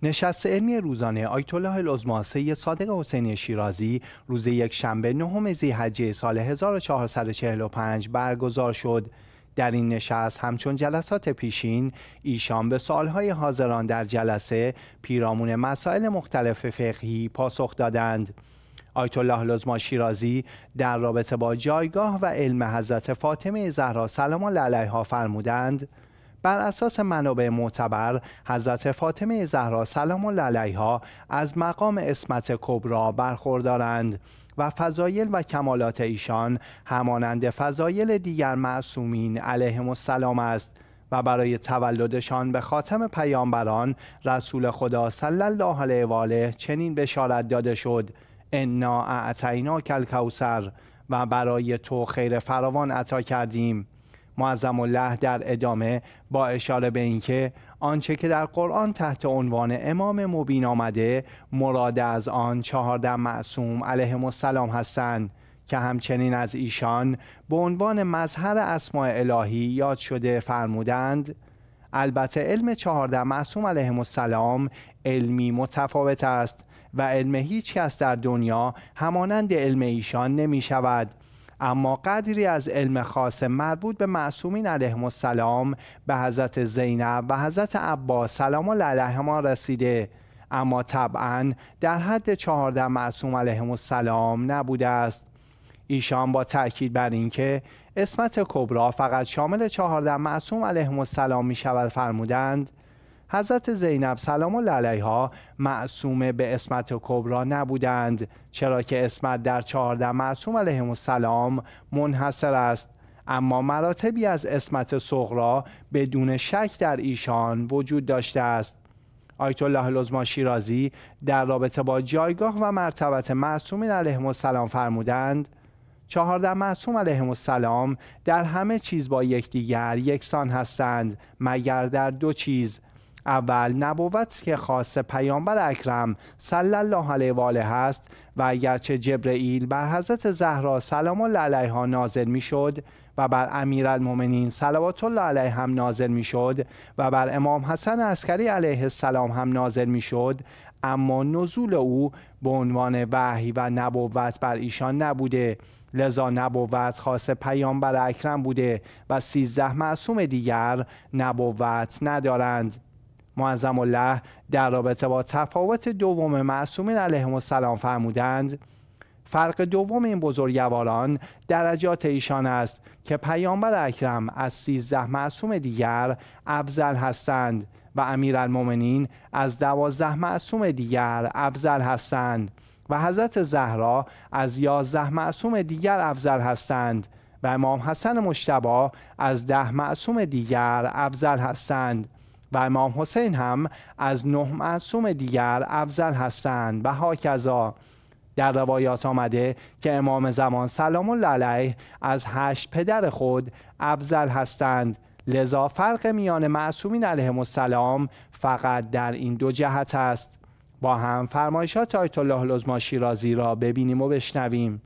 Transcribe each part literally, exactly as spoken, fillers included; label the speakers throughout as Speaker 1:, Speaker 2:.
Speaker 1: نشست علمی روزانه آیت الله العظمی سید صادق حسینی شیرازی روز یکشنبه نهم ذی‌حجه سال هزار و چهارصد و چهل و پنج برگزار شد. در این نشست همچون جلسات پیشین ایشان به سوالهای حاضران در جلسه پیرامون مسائل مختلف فقهی پاسخ دادند. آیت الله العظمی شیرازی در رابطه با جایگاه و علم حضرت فاطمه زهرا سلام الله علیها فرمودند: بر اساس منابع معتبر حضرت فاطمه زهرا سلام الله علیها از مقام عصمت کبری برخوردارند و فضایل و کمالات ایشان همانند فضایل دیگر معصومین علیهم السلام است و برای تولدشان به خاتم پیامبران رسول خدا صلی الله علیه و آله چنین بشارت داده شد: انا اعطیناک الکوثر، و برای تو خیر فراوان عطا کردیم. معظم الله در ادامه با اشاره به اینکه آنچه که در قرآن تحت عنوان امام مبین آمده مراد از آن چهارده معصوم علیهم السلام هستند که همچنین از ایشان به عنوان مظهر اسماء الهی یاد شده فرمودند: البته علم چهارده معصوم علیهم السلام علمی متفاوت است و علم هیچ کس در دنیا همانند علم ایشان نمی شود، اما قدری از علم خاص مربوط به معصومین علیهم السلام به حضرت زینب و حضرت عباس سلام الله علیهما رسیده، اما طبعا در حد چهارده معصوم علیهم السلام نبوده است. ایشان با تأکید بر اینکه عصمت کبری فقط شامل چهارده معصوم علیهم السلام می شود فرمودند: حضرت زینب سلام الله علیها معصومه به عصمت کبری نبودند، چرا که عصمت در چهارده معصوم علیهم السلام منحصر است، اما مراتبی از عصمت صغری بدون شک در ایشان وجود داشته است. آیت الله العظمی شیرازی در رابطه با جایگاه و مرتبت معصومین علیهم السلام فرمودند: چهارده معصوم علیهم السلام در همه چیز با یکدیگر یکسان هستند مگر در دو چیز: اول نبوت که خاص پیامبر اکرم صلی الله علیه و آله است و اگرچه جبرئیل بر حضرت زهرا سلام الله علیها نازل میشد و بر امیرالمؤمنین صلوات الله علیه هم نازل میشد و بر امام حسن عسکری علیه السلام هم نازل میشد، اما نزول او به عنوان وحی و نبوت بر ایشان نبوده، لذا نبوت خاص پیامبر اکرم بوده و سیزده معصوم دیگر نبوت ندارند. معظم الله در رابطه با تفاوت دوم معصومین علیهم السلام فرمودند: فرق دوم این بزرگواران درجات ایشان است که پیامبر اکرم از سیزده معصوم دیگر افضل هستند و امیرالمؤمنین از دوازده معصوم دیگر افضل هستند و حضرت زهرا از یازده معصوم دیگر افضل هستند و امام حسن مجتبی از ده معصوم دیگر افضل هستند و امام حسین هم از نه معصوم دیگر افضل هستند و هاکذا. در روایات آمده که امام زمان سلام الله علیه از هشت پدر خود افضل هستند، لذا فرق میان معصومین علیهم السلام فقط در این دو جهت است. با هم فرمایشات آیت الله العظمی شیرازی را ببینیم و بشنویم.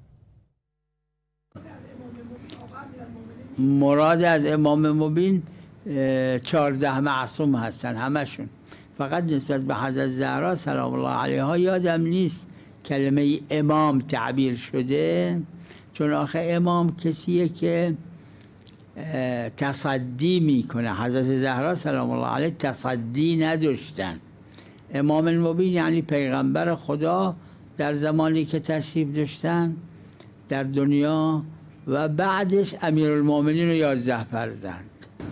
Speaker 2: مراد از امام مبین چهارده معصوم هستن همشون، فقط نسبت به حضرت زهرا سلام الله علیها یادم نیست کلمه امام تعبیر شده، چون آخه امام کسیه که تصدی میکنه. حضرت زهرا سلام الله علیه تصدی نداشتن. امام المبین یعنی پیغمبر خدا در زمانی که تشریف داشتن در دنیا و بعدش امیرالمؤمنین و یازده فرزند.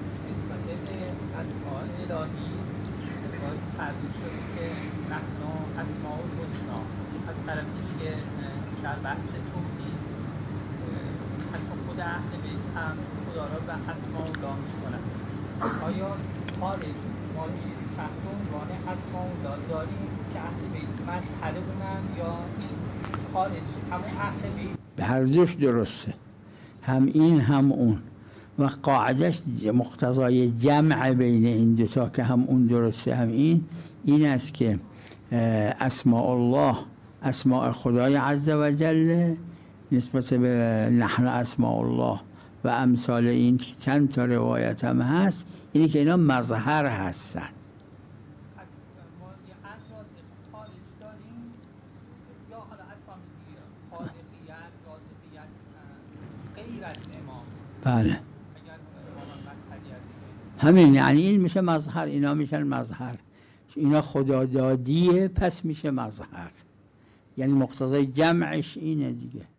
Speaker 3: در بحث توحید حتی خود اهل بیت هم خدا را به اسماء الله می‌کنند. آیا خارج ما چیزی تحت عنوان اسماء الله داریم که اهل بیت مسئله بودن یا خارج همون اهل بیت؟
Speaker 2: به هر دوش درسته، هم این هم اون، و قاعدش مقتضای جمع بین این دوتا که هم اون درسته هم این این است که اسماء الله اسماء خدای عز و جل نسبت به نحن اسماء الله و امثال این که چند تا روایت هم هست، اینی که اینا مظهر هستن.
Speaker 3: از امام.
Speaker 2: بله
Speaker 3: اگر امام مذهبی از این
Speaker 2: همین، یعنی این میشه مظهر، اینا میشن مظهر، اینا خدادادیه پس میشه مظهر، یعنی مقتضای جمعش اینه دیگه.